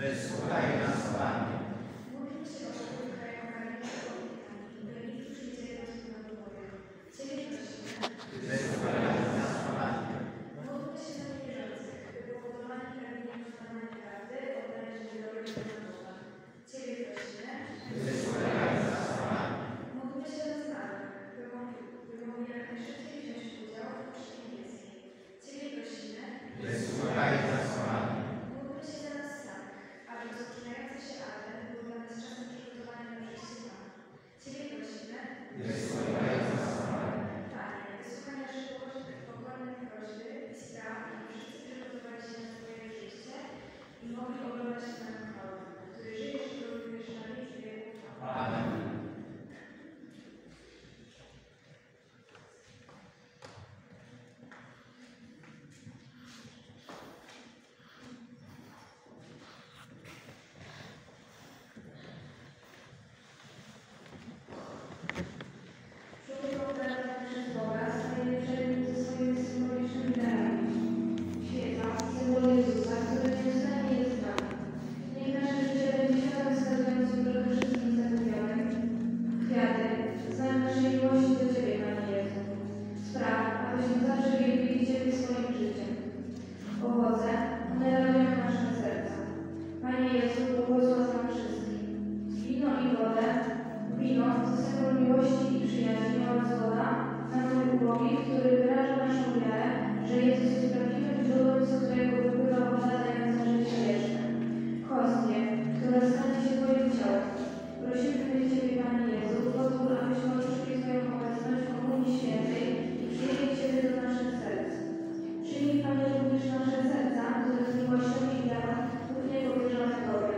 Wysłuchaj nas, Panie. Módlmy się o pokój w kraju Ukrainy i by nikt już nie dzieje nas na wybory. Ciebie prosimy. Wysłuchaj nas, Panie. Módlmy się za niewierzących, by powodowani pragnieniem wykonania prawdy oddali się dobrego Boga. Ciebie prosimy. Wysłuchaj nas, Panie. Módlmy się za zmarłych, by mogli jak najszybciej wziąć udział w mszy niebieskiej. Ciebie prosimy. Wysłuchaj nas, Panie. Módlmy się za nas samych, aby rozpoczynający się Adwent był dla nas czasem przygotowania na przyjście Pana. Ciebie prosimy. Wysłuchaj nas, Panie. Panie, wysłuchaj naszych pokornych prośby i spraw, aby wszyscy przygotowali się na Twoje przyjście i mogli oglądać Twoją chwałę, który żyjesz i królujesz na wieki wieków. Amen. Człowiek obdarzony przez Boga staje przed ze swoimi symbolicznymi darami. Świeca, symbol Jezusa, który nieustannie jest z nami. Niech nasze życie będzie światłem wskazującym drogę wszystkim zagubionym. Kwiaty, znak naszej miłości do Ciebie, Panie Jezu. Spraw, abyśmy zawsze wielbili Ciebie swoim życiem. Owoce, one radują nasze serca. Panie Jezu, błogosław nam wszystkim. Wino i wodę, wino to symbol miłości i przyjaźni oraz woda, napój ubogi, który wyraża naszą wiarę, że Jezus jest prawdziwym źródłem, z którego wypływa woda dająca życie wieczne. Hostie, która stanie się Twoim ciałem. Prosimy Ciebie, Panie Jezu, pozwól, abyśmy odczuli Twoją obecność w Komunii Świętej i przyjęli Ciebie do naszych serc. Przyjmij, Panie, również nasze serca, które z miłością i wiarą równie powierzone Tobie.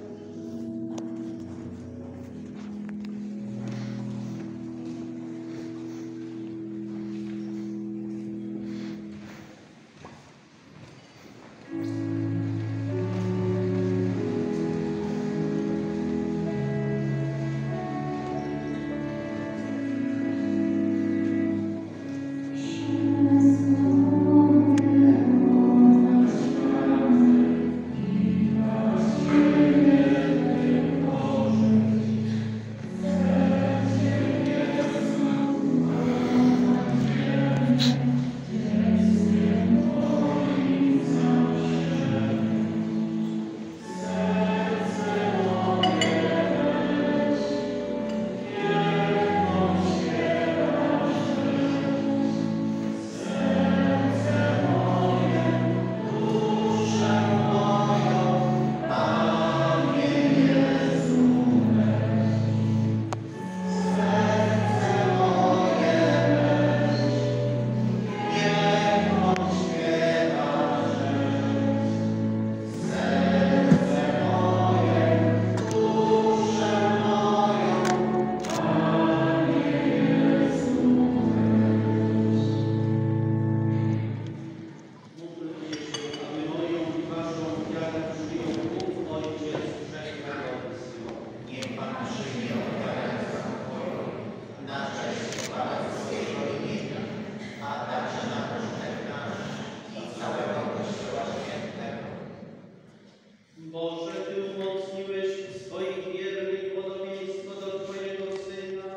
Boże, Ty umocniłeś swoich wiernych podobieństwo do Twojego Syna.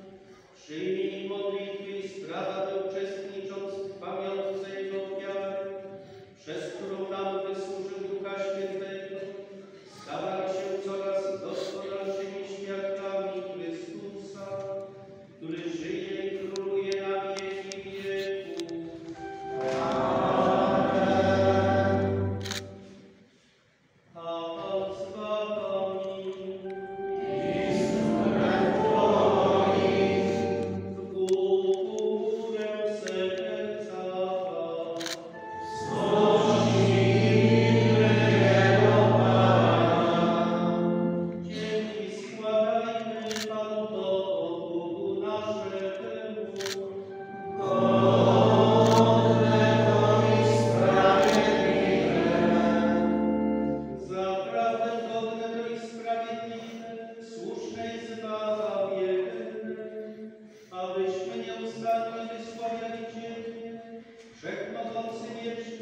Przyjmij modlitwy i sprawa, by uczestnicząc w pamiątce Jego ofiary, przez którą nam wysłużył Ducha Świętego, stawali się coraz gospodarszymi świadkami Chrystusa, który żyje i króluje na wieki wieków. Wszechmogący wieczny